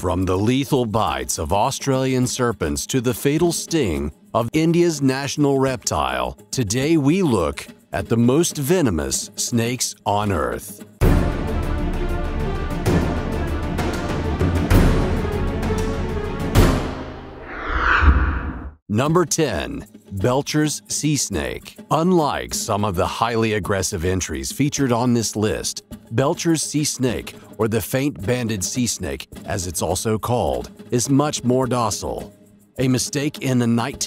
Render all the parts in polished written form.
From the lethal bites of Australian serpents to the fatal sting of India's national reptile, today we look at the most venomous snakes on Earth. Number 10. Belcher's sea snake. Unlike some of the highly aggressive entries featured on this list, Belcher's sea snake, or the faint-banded sea snake as it's also called, is much more docile. A mistake in the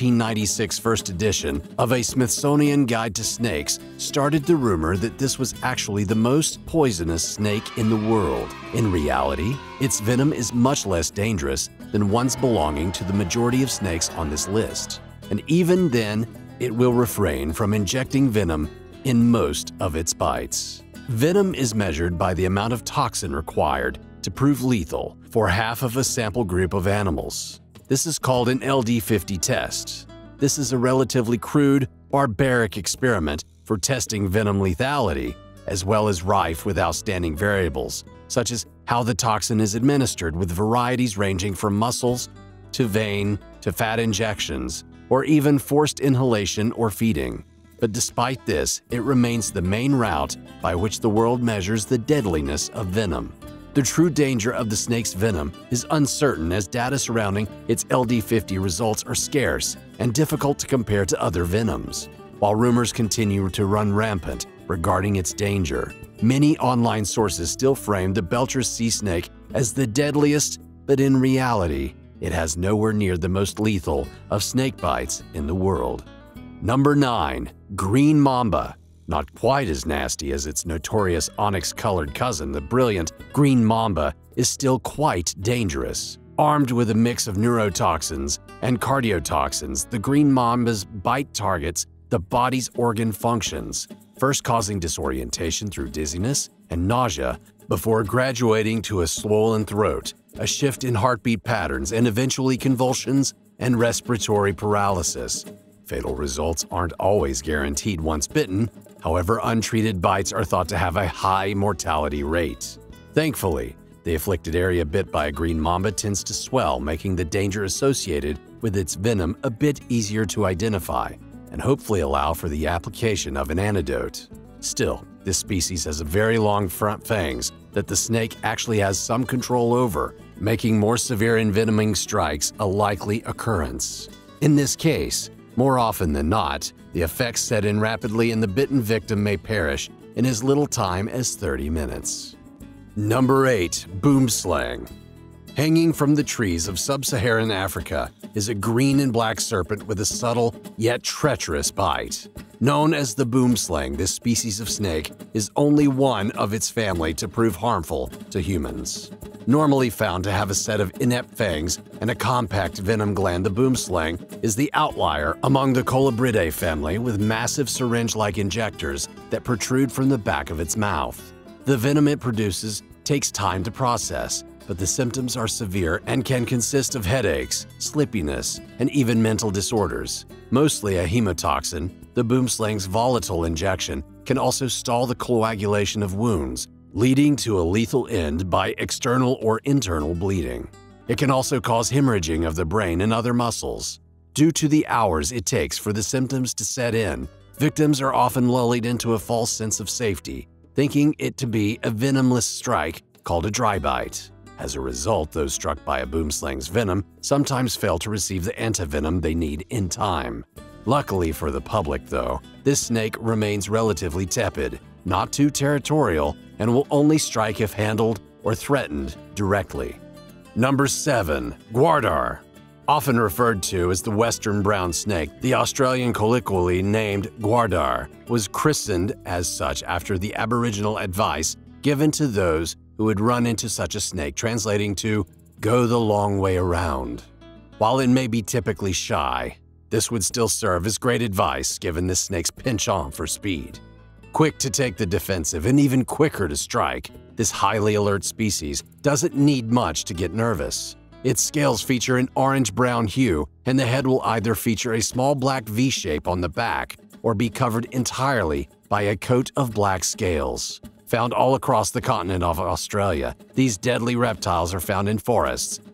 1996 first edition of a Smithsonian Guide to Snakes started the rumor that this was actually the most poisonous snake in the world. In reality, its venom is much less dangerous than ones belonging to the majority of snakes on this list. And even then, it will refrain from injecting venom in most of its bites. Venom is measured by the amount of toxin required to prove lethal for half of a sample group of animals. This is called an LD50 test. This is a relatively crude, barbaric experiment for testing venom lethality, as well as rife with outstanding variables, such as how the toxin is administered, with varieties ranging from muscles to vein to fat injections, or even forced inhalation or feeding. But despite this, it remains the main route by which the world measures the deadliness of venom. The true danger of the snake's venom is uncertain, as data surrounding its LD50 results are scarce and difficult to compare to other venoms. While rumors continue to run rampant regarding its danger, many online sources still frame the Belcher's sea snake as the deadliest, but in reality, it has nowhere near the most lethal of snake bites in the world. Number 9. Green Mamba. Not quite as nasty as its notorious onyx-colored cousin, the brilliant green mamba is still quite dangerous. Armed with a mix of neurotoxins and cardiotoxins, the green mamba's bite targets the body's organ functions, first causing disorientation through dizziness and nausea, before graduating to a swollen throat, a shift in heartbeat patterns, and eventually convulsions and respiratory paralysis. Fatal results aren't always guaranteed once bitten. However, untreated bites are thought to have a high mortality rate. Thankfully, the afflicted area bit by a green mamba tends to swell, making the danger associated with its venom a bit easier to identify, and hopefully allow for the application of an antidote. Still, this species has a very long front fangs that the snake actually has some control over, making more severe envenoming strikes a likely occurrence. In this case, more often than not, the effects set in rapidly and the bitten victim may perish in as little time as 30 minutes. Number 8. Boomslang. Hanging from the trees of sub-Saharan Africa is a green and black serpent with a subtle yet treacherous bite. Known as the boomslang, this species of snake is only one of its family to prove harmful to humans. Normally found to have a set of inept fangs and a compact venom gland, the boomslang is the outlier among the Colubridae family, with massive syringe-like injectors that protrude from the back of its mouth. The venom it produces takes time to process, but the symptoms are severe and can consist of headaches, sleepiness, and even mental disorders. Mostly a hemotoxin, the boomslang's volatile injection can also stall the coagulation of wounds, leading to a lethal end by external or internal bleeding. It can also cause hemorrhaging of the brain and other muscles. Due to the hours it takes for the symptoms to set in, victims are often lulled into a false sense of safety, thinking it to be a venomless strike called a dry bite. As a result, those struck by a boomslang's venom sometimes fail to receive the antivenom they need in time. Luckily for the public, though, this snake remains relatively tepid, not too territorial, and will only strike if handled or threatened directly. Number 7. GWARDAR. Often referred to as the western brown snake, the Australian colloquially named GWARDAR was christened as such after the Aboriginal advice given to those who would run into such a snake, translating to "go the long way around." While it may be typically shy, this would still serve as great advice given this snake's penchant for speed. Quick to take the defensive and even quicker to strike, this highly alert species doesn't need much to get nervous. Its scales feature an orange-brown hue, and the head will either feature a small black V-shape on the back or be covered entirely by a coat of black scales. Found all across the continent of Australia, these deadly reptiles are found in forests,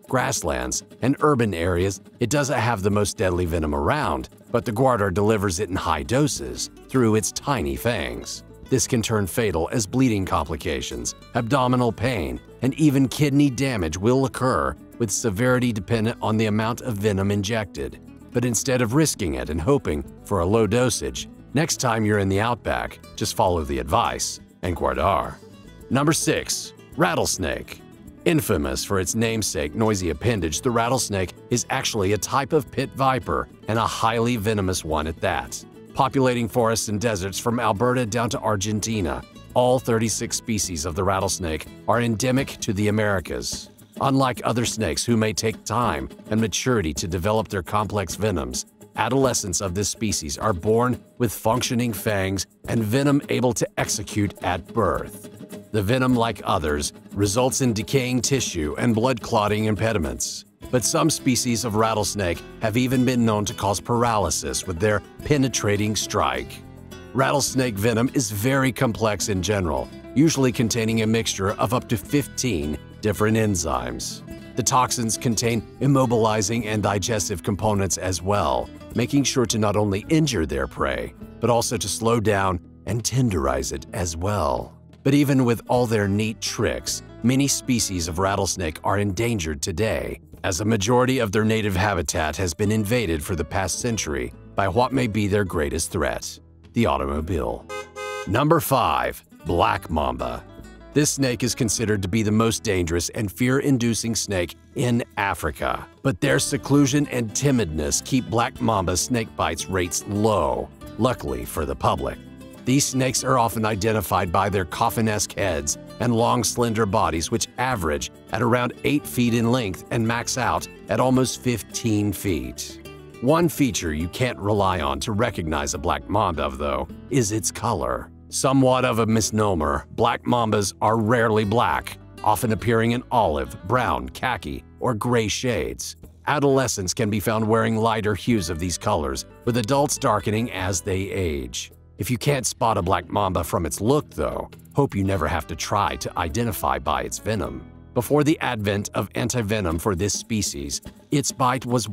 grasslands, and urban areas, it doesn't have the most deadly venom around, but the GWARDAR delivers it in high doses through its tiny fangs. This can turn fatal as bleeding complications, abdominal pain, and even kidney damage will occur, with severity dependent on the amount of venom injected. But instead of risking it and hoping for a low dosage, next time you're in the outback, just follow the advice and GWARDAR. Number 6. Rattlesnake. Infamous for its namesake noisy appendage, the rattlesnake is actually a type of pit viper, and a highly venomous one at that. Populating forests and deserts from Alberta down to Argentina, all 36 species of the rattlesnake are endemic to the Americas. Unlike other snakes who may take time and maturity to develop their complex venoms, adolescents of this species are born with functioning fangs and venom able to execute at birth. The venom, like others, results in decaying tissue and blood clotting impediments. But some species of rattlesnake have even been known to cause paralysis with their penetrating strike. Rattlesnake venom is very complex in general, usually containing a mixture of up to 15 different enzymes. The toxins contain immobilizing and digestive components as well, making sure to not only injure their prey, but also to slow down and tenderize it as well. But even with all their neat tricks, many species of rattlesnake are endangered today, as a majority of their native habitat has been invaded for the past century by what may be their greatest threat, the automobile. Number 5. Black mamba. This snake is considered to be the most dangerous and fear-inducing snake in Africa, but their seclusion and timidness keep black mamba snake bites rates low, luckily for the public. These snakes are often identified by their coffin-esque heads and long, slender bodies, which average at around 8 feet in length and max out at almost 15 feet. One feature you can't rely on to recognize a black mamba, though, is its color. Somewhat of a misnomer, black mambas are rarely black, often appearing in olive, brown, khaki, or gray shades. Adolescents can be found wearing lighter hues of these colors, with adults darkening as they age. If you can't spot a black mamba from its look, though, hope you never have to try to identify by its venom. Before the advent of antivenom for this species, its bite was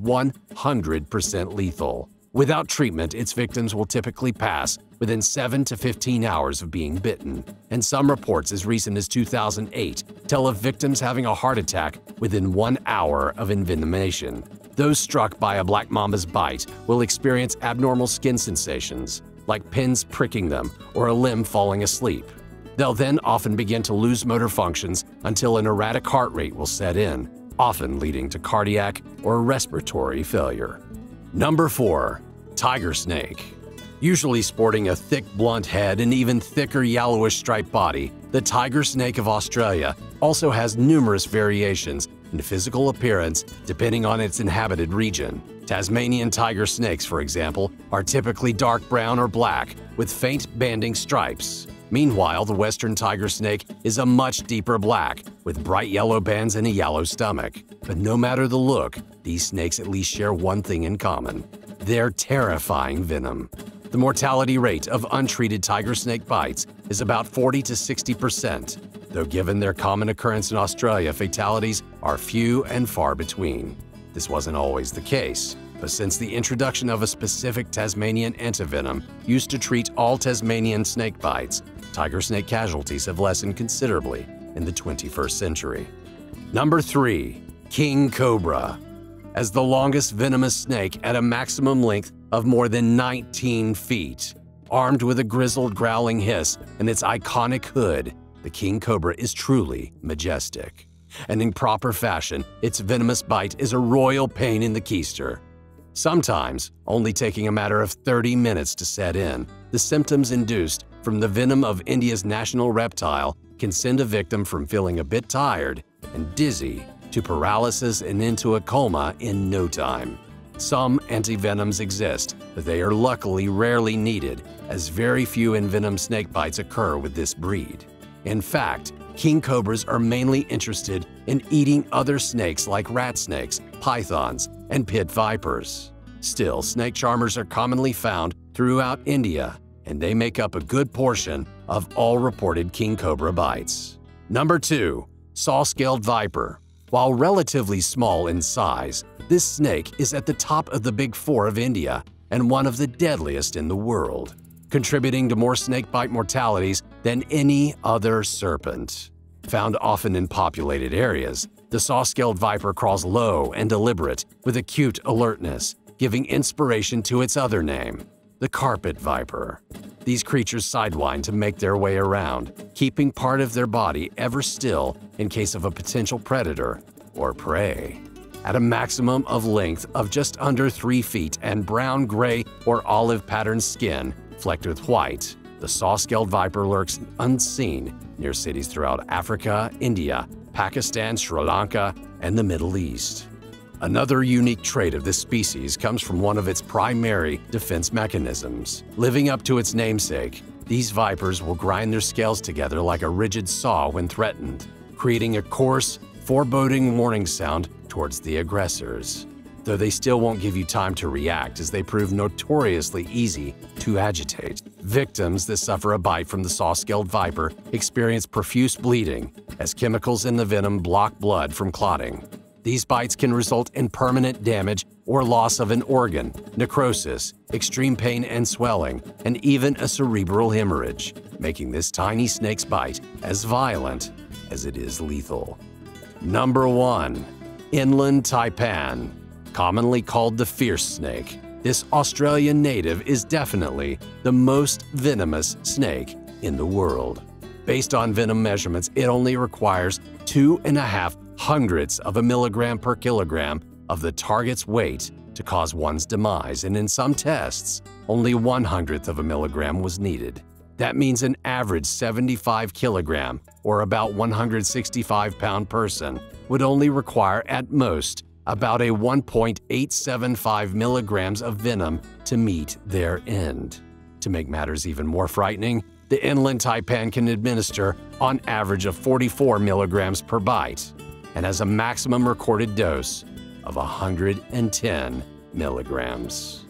100% lethal. Without treatment, its victims will typically pass within 7 to 15 hours of being bitten, and some reports as recent as 2008 tell of victims having a heart attack within 1 hour of envenomation. Those struck by a black mamba's bite will experience abnormal skin sensations, like pins pricking them or a limb falling asleep. They'll then often begin to lose motor functions until an erratic heart rate will set in, often leading to cardiac or respiratory failure. Number 4. Tiger snake. Usually sporting a thick, blunt head and even thicker yellowish striped body, the tiger snake of Australia also has numerous variations in physical appearance depending on its inhabited region. Tasmanian tiger snakes, for example, are typically dark brown or black with faint banding stripes. Meanwhile, the western tiger snake is a much deeper black with bright yellow bands and a yellow stomach. But no matter the look, these snakes at least share one thing in common: their terrifying venom. The mortality rate of untreated tiger snake bites is about 40 to 60%, though given their common occurrence in Australia, fatalities are few and far between. This wasn't always the case, but since the introduction of a specific Tasmanian antivenom used to treat all Tasmanian snake bites, tiger snake casualties have lessened considerably in the 21st century. Number 3. King cobra. As the longest venomous snake at a maximum length of more than 19 feet, armed with a grizzled growling hiss and its iconic hood, the king cobra is truly majestic. And in proper fashion, its venomous bite is a royal pain in the keister. Sometimes, only taking a matter of 30 minutes to set in, the symptoms induced from the venom of India's national reptile can send a victim from feeling a bit tired and dizzy to paralysis and into a coma in no time. Some antivenoms exist, but they are luckily rarely needed, as very few envenomed snake bites occur with this breed. In fact, king cobras are mainly interested in eating other snakes like rat snakes, pythons, and pit vipers. Still, snake charmers are commonly found throughout India, and they make up a good portion of all reported king cobra bites. Number 2. Saw-scaled viper. While relatively small in size, this snake is at the top of the Big Four of India and one of the deadliest in the world, contributing to more snakebite mortalities than any other serpent. Found often in populated areas, the saw-scaled viper crawls low and deliberate with acute alertness, giving inspiration to its other name, the carpet viper. These creatures sidewind to make their way around, keeping part of their body ever still in case of a potential predator or prey. At a maximum of length of just under 3 feet and brown, gray, or olive-patterned skin flecked with white, the saw-scaled viper lurks unseen near cities throughout Africa, India, Pakistan, Sri Lanka, and the Middle East. Another unique trait of this species comes from one of its primary defense mechanisms. Living up to its namesake, these vipers will grind their scales together like a rigid saw when threatened, creating a coarse, foreboding warning sound towards the aggressors. Though they still won't give you time to react, as they prove notoriously easy to agitate. Victims that suffer a bite from the saw-scaled viper experience profuse bleeding, as chemicals in the venom block blood from clotting. These bites can result in permanent damage or loss of an organ, necrosis, extreme pain and swelling, and even a cerebral hemorrhage, making this tiny snake's bite as violent as it is lethal. Number 1. Inland taipan. Commonly called the fierce snake, this Australian native is definitely the most venomous snake in the world. Based on venom measurements, it only requires 2.5 hundredths of a milligram per kilogram of the target's weight to cause one's demise, and in some tests, only 1/100th of a milligram was needed. That means an average 75 kilogram, or about 165-pound person, would only require at most about a 1.875 milligrams of venom to meet their end. To make matters even more frightening, the inland taipan can administer on average of 44 milligrams per bite and has a maximum recorded dose of 110 milligrams.